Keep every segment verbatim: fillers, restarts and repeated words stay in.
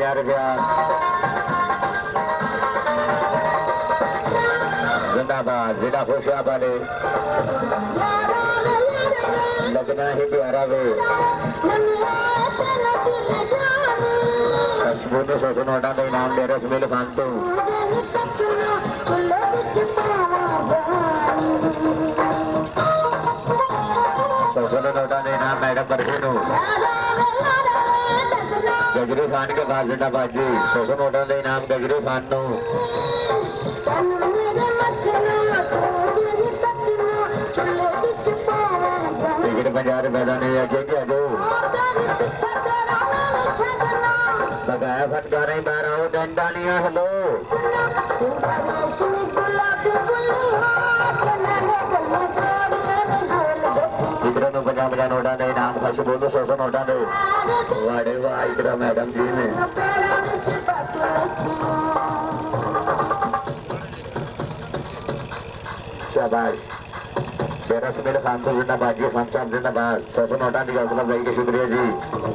पंजा रुपया जिंदाबाद जिला खुशियाबाद लगना ही प्यारा वे बोलो सौ नोटा का इनाम दे रहे सुमिल फांटू सौ नोटा का इनाम मैडम बरफीनू गजरू खान के बाद जिंदाबाद जी सौ नोटा का इनाम गजरू खान नो टिकट पंजा रुपए का नहीं है क्या दो बगाया फटकारे बारह हो डंडा नहीं हलो इधर में पंजा पंजा नोटा दे नाम खर्च बोलो सौ सौ नोटा दे वाड़े वाह इधर मैडम जी ने शाबाश तेरह सौ मेरे पाँच सौ जिंदाबाद जी पाँच सौ जिंदाबाद सौ सौ नोटा दी हौसला भाई के शुक्रिया जी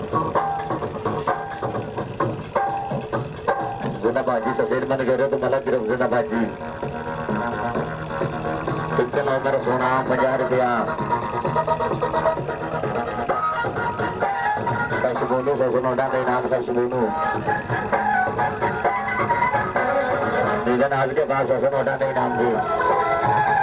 जिंदाबाद जी तस्वीर मन कह रहे हो तो मतलब सिर्फ जिंदाबाद जी कितने नौ मेरा सोना पंजा रुपया कैसे बोलू सौ सौ नोटा का इनाम कैसे बोलू नीलन आज के पास सौ सौ नोटा का इनाम भी